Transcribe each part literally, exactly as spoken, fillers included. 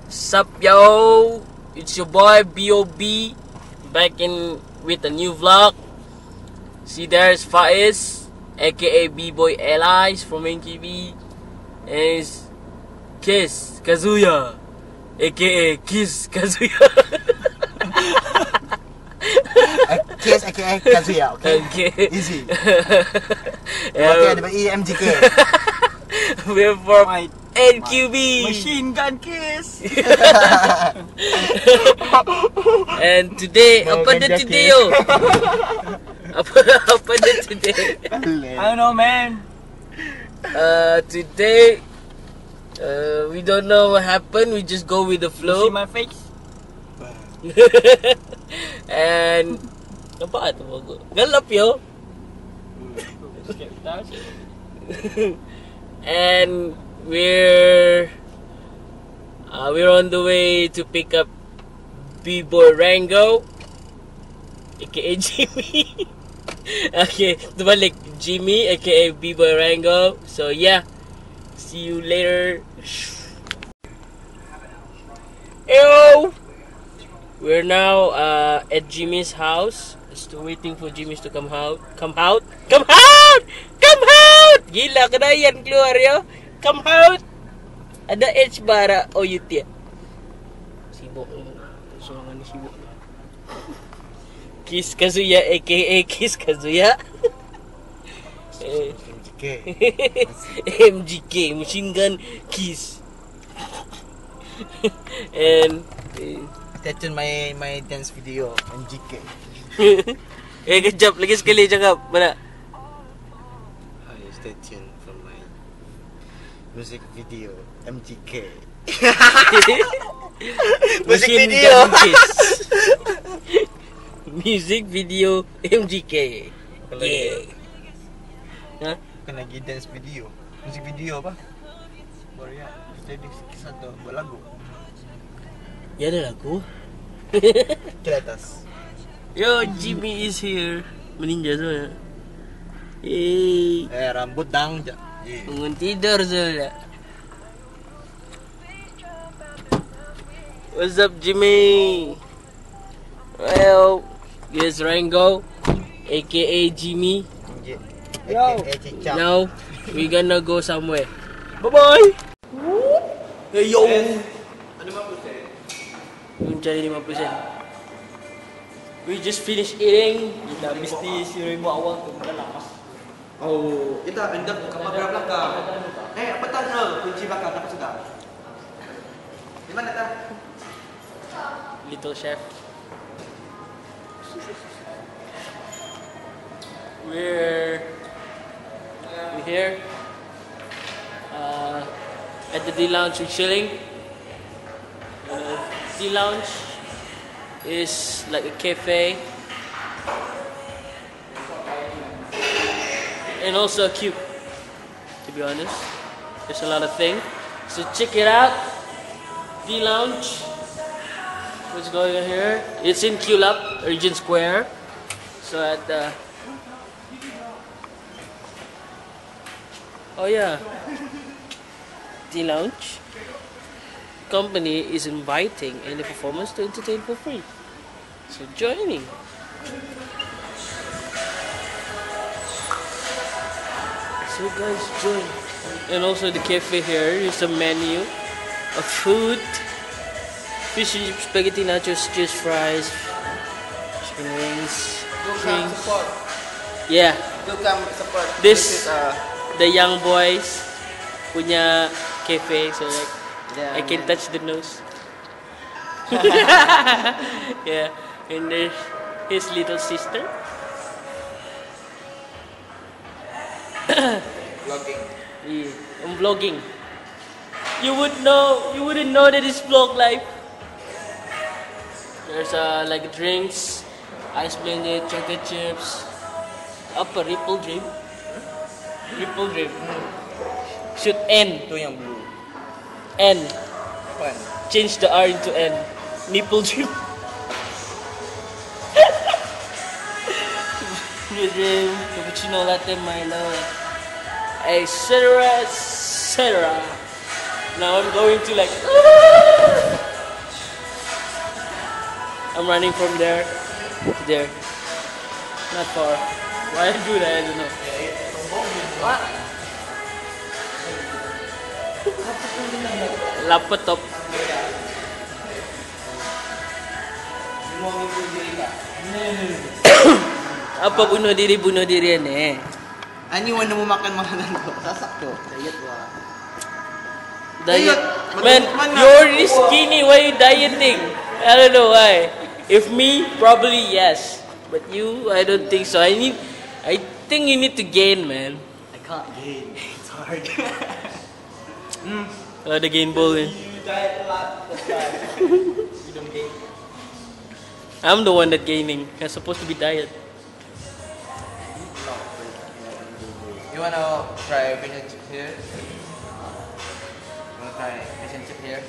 Sup yo, it's your boy B O B back in with a new vlog. See, there's Faiz, aka B-Boy Allies from N Q B, and it's Kiss Kazuya, aka Kiss Kazuya. Kiss aka Kazuya, okay? Okay. Easy. Yeah. Okay, ada E M G K. We're from N Q B. Machine Gun Kiss. And today, Mau apa dia ganja today kiss. yo? Apa apa dia today? I don't know, man. Uh, today, uh, we don't know what happened. We just go with the You flow. see my face? And nampak tu bagus. Gelap yo. And we're uh, we're on the way to pick up B-Boy Rango, aka Jimmy. Okay, terbalik, Jimmy aka B-Boy Rango. So yeah, see you later. Yo, we're now uh, at Jimmy's house. Still waiting for Jimmy's to come out. Come out! Come out! Come out! Gila ka na yan, keluar yo. Come out! Ada H bara o yun tiya. Sibok. Surangan ni sibok. Kiss Kazuya aka Kiss Kazuya. M G K. M G K, Machine Gun Kiss. And eh, Stay tune my my dance video M G K. eh kejap lagi sekali cakap mana? Hi, stay tuned for my music video M G K. Music Machine video. Gun Kiss. Music video M G K. Yeah. Ha? Bukan lagi dance video. Music video apa? Baru ya. Jadi kisah tu buat lagu. Ya ada lagu. Ke atas. Yo, Jimmy is here. Meninja soalnya. Hey, Eh, rambut dang je. Yeah. bangun tidur soalnya. What's up, Jimmy? Well, here's Rango, aka Jimmy. Yo. Eh, cicak. Now we gonna go somewhere. Bye bye. Hey yo. Mencari lima puluh sen. We just finished eating. Kita mesti si Remy Ma awal tu dalam. Oh, kita anda kamera belakang. Eh, apa tanda kunci belakang dapat sudah? Di mana tak? Little chef. We're we're here uh, at the delounge. We're chilling. Uh, delounge is like a cafe and also a cube. To be honest, there's a lot of things. So check it out. Delounge. What's going on here? It's in Q-Lab, Regent Square. So at the oh yeah, Delounge company is inviting any performance to entertain for free. So joining. So guys, join. And also the cafe here is a menu of food. Fish and chips, spaghetti, nachos, cheese fries, chicken wings, drinks. Yeah, Tu come support. This- is uh, the young boys punya cafe, so like yeah, I can touch the nose. Yeah, and there's his little sister. vlogging. Yeah, I'm vlogging. You would know, you wouldn't know that it's vlog life. There's uh, like drinks, ice blended, chocolate chips, apa ripple drip, ripple drip. Should N, Tu yang blue. N. Kan? Change the R into N. Nipple drip. Blue drip, cappuccino, latte, Milo, et cetera, et cetera. Now I'm going to like. I'm running from there to there. Not far. Why I do that? I don't know. What? Laptop. Apa bunuh diri bunuh diri ni? Ani wala mo makan makanan ko. Sasakto. Diet wa. Diet. Man, you're already skinny. Why you dieting? I don't know why. If me, probably yes. But you, I don't think so. I need, I think you need to gain, man. I can't gain. It's hard. mm. Uh, the gain ball. Eh. You diet a lot. That's why. You don't gain. I'm the one that gaining. I'm supposed to be diet. You wanna try relationship here? Wanna try relationship here?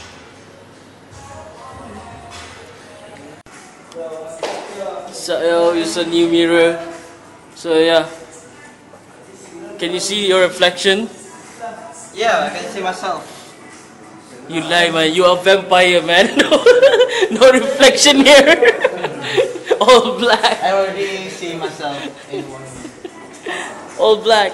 So uh, it's a new mirror. So yeah. Can you see your reflection? Yeah, I can see myself. You lie, man. You a vampire, man. No, no reflection here. All black. I already see myself in one. All black.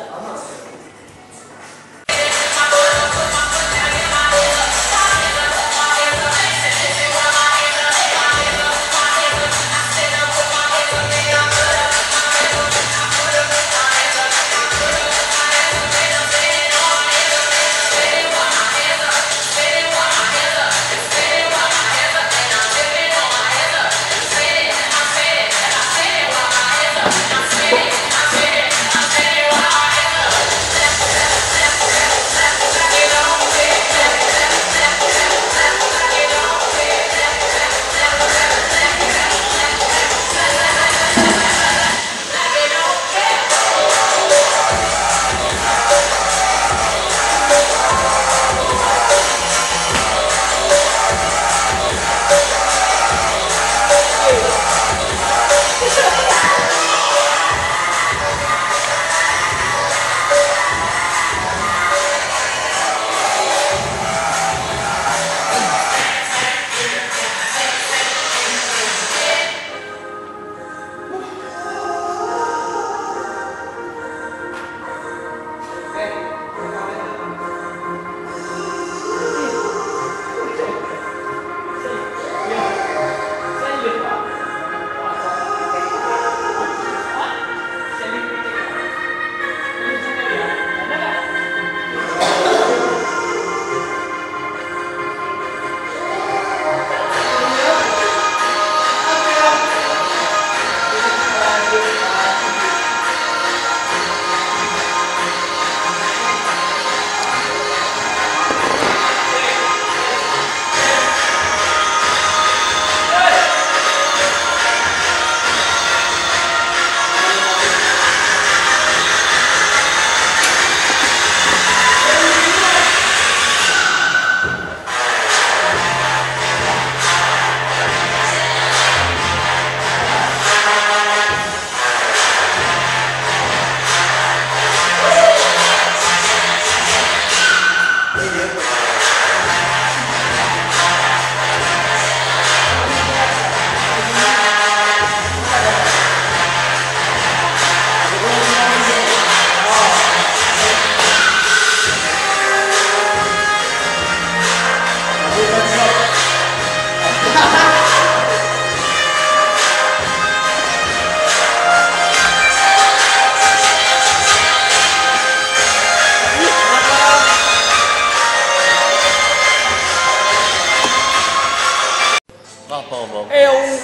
Ew.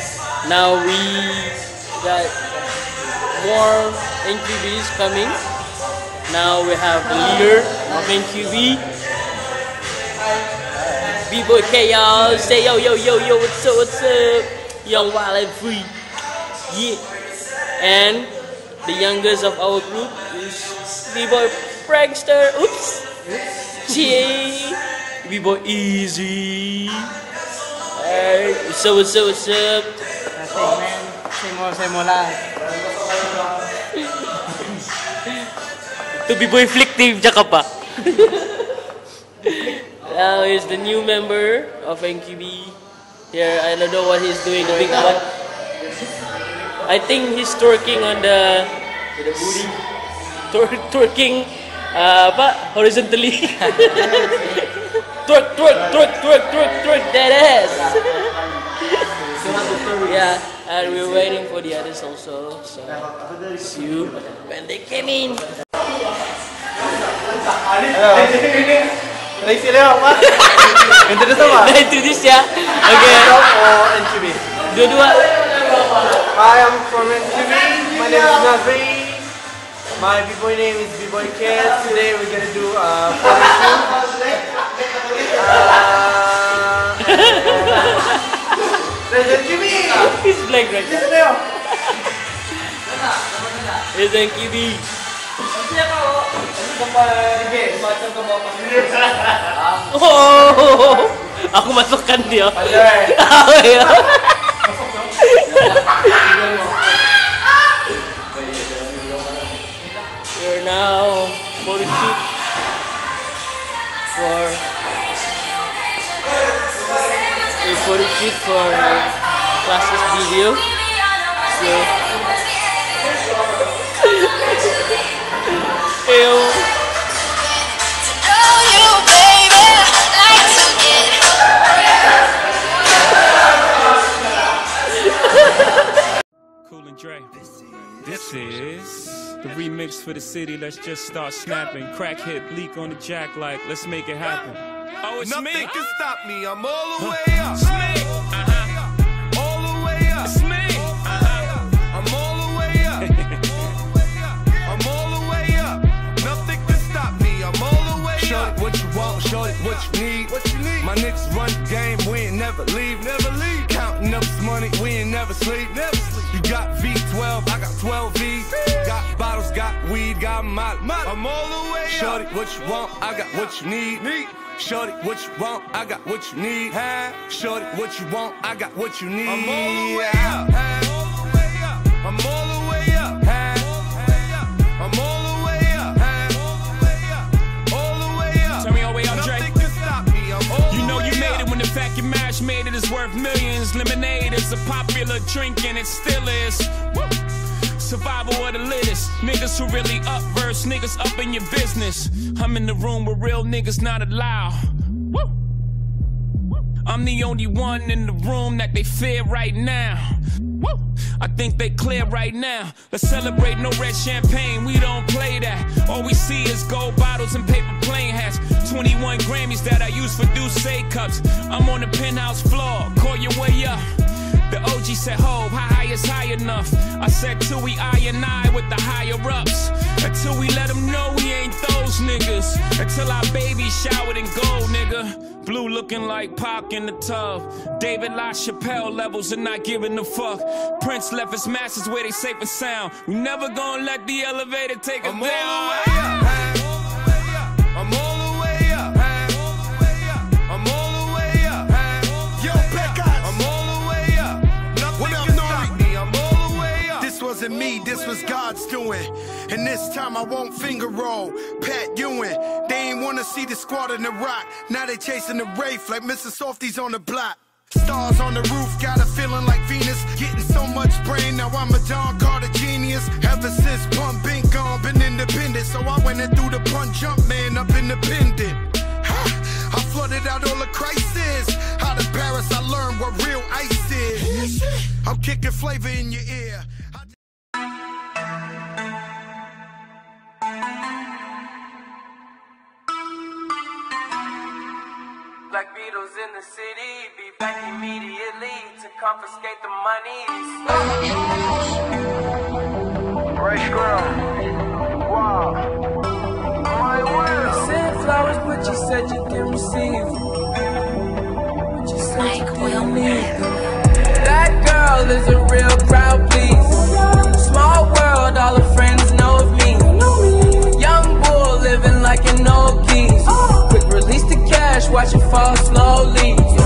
Now we got more N Q Bs coming. Now we have the leader of N Q B. B-boy Chaos. Say yo yo yo yo what's up what's up? Young wild and free. Yeah. And the youngest of our group is B-boy Prankster. Oops. Jay. B-boy Easy. Hey, what's up, what's up, what's up? Nothing, man. Say more, say more lang. To B-boy Flick Team, tsaka pa. Uh, he's the new member of N Q B. Here, I don't know what he's doing. The big one. I think he's twerking on the twer twerking uh, apa horizontally. twerk, twerk, twerk, twerk, twerk, twerk that ass. Yeah, and we're waiting for the others also. So see you when they came in. Lazy lewat apa? Introduce apa? Nah, introduce ya. Okay. Or N Q B? Dua-dua. Hi, I'm from N Q B. My name is Nazri. My b-boy name is b-boy Kids. Today we're gonna do a uh, photo shoot. Uh, There's N Q B. He's black right now. Here's N Q B. Oh, aku masukkan dia. Oh, ya. We're now photo shoot for a photo shoot for classes video. So, ew. This is the remix for the city. Let's just start snapping. Crack hit, leak on the jack like, let's make it happen. Oh, it's Nothing me. can stop me. I'm all the way up. It's me. Uh-huh. All the way up. It's me. Uh-huh. I'm all the way up. I'm all the way up. Nothing can stop me. I'm all the way Show up. it what you want, show it what you need. What you need? My niggas run the game, we ain't never leave. Never leave. Counting up this money, we ain't never sleep. Never sleep. You got V twelve, I got twelve V's. Got bottles, got weed, got molly. I'm all the way Shorty, up. what you want, I got what you need. Need. Shorty, what you want, I got what you need. Huh? Shorty, what you want, I got what you need. I'm all the way up. I'm all the way up. I'm all the way up. All the way up. Turn me all the way up, Dre. Nothing can stop me. I'm all You the know way you made up. it when the fact your marriage made it is worth millions. Lemonade is a popular drink and it still is. Woo. Survival of the littest. Niggas who really up verse, niggas up in your business. I'm in the room with real niggas not allowed. Woo. I'm the only one in the room that they fear right now. Woo. I think they clear right now. Let's celebrate, no red champagne, we don't play that. All we see is gold bottles and paper plane hats. twenty-one Grammys that I use for Douce cups. I'm on the penthouse floor, call your way up. The O G said, ho, how high is high enough? I said, till we I and I with the higher ups. Until we let them know we ain't those niggas. Until our baby showered in gold, nigga. Blue looking like Pac in the tub. David LaChapelle levels and not giving a fuck. Prince left his masters where they safe and sound. We never gonna let the elevator take us I'm down. all the way up. I'm all the way up. I'm all the way up. Yo, Pecos. I'm all the way up. Nothing What up, can Nori? stop me. I'm all the way up. This wasn't me, this was God's doing. And this time I won't finger roll. Pat Ewing, they ain't wanna see the squad in the rock. Now they chasing the Wraith like Mister Softy's on the block. Stars on the roof, got a feeling like Venus. Getting so much brain, now I'm a John Carter genius. Ever since Pump been gone, been independent. So I went and threw the punch jump man up independent. Ha, I flooded out all the crisis. Out of Paris, I learned what real ice is. I'm kicking flavor in your ear. Like Beatles in the city, be back immediately to confiscate the money. Fresh ground. Wow. My world. Sent flowers, but you said you didn't receive. But you said you didn't need them. That girl is a real crowd, please. Small world, all her friends know of me. Young bull living like an old geese. Quick release the cash, watch it fall slowly.